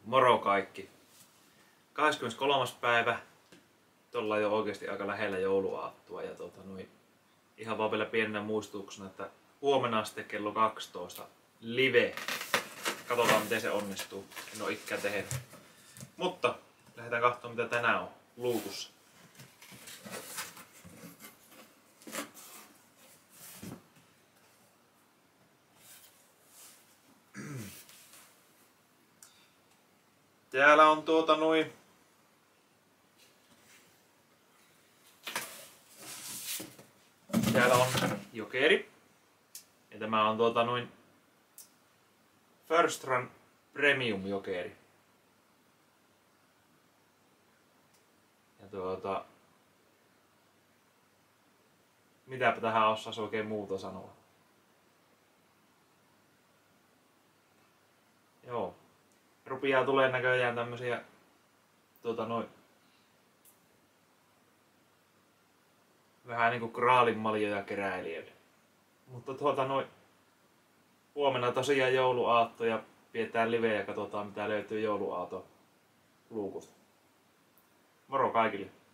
Moro kaikki. 23. päivä. Ollaan jo oikeasti aika lähellä jouluaattoa ja ihan vaan vielä pienenä muistutuksena, että huomenna sitten kello 12 live. Katsotaan miten se onnistuu. En oo ikään tehnyt. Mutta lähdetään katsomaan mitä tänään on luukussa. Täällä on Täällä on jokeri. Ja tämä on First Run Premium jokeri. Ja mitäpä tähän osaisi oikein muuta sanoa. Joo. Rupeaa tulee näköjään tämmösiä vähän niinku kraalinmaljoja keräilijöille. Mutta huomenna tosiaan jouluaatto ja pidetään live ja katsotaan mitä löytyy jouluaaton luukusta. Moro kaikille!